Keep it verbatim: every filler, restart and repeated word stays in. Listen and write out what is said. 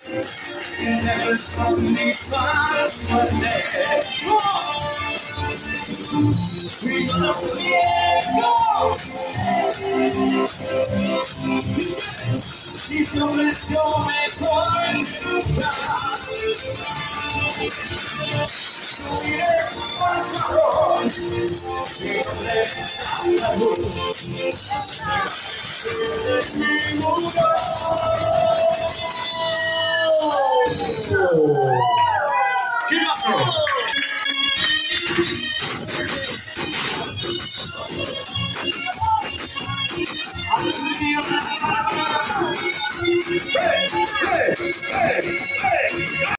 Never saw me smile one day. We gonna festejo. Si se ofreció mejor lugar. Subiré por favor. Y donde está la luz. Es mi lugar. ¿Qué pasó? Hey, hey, hey, hey.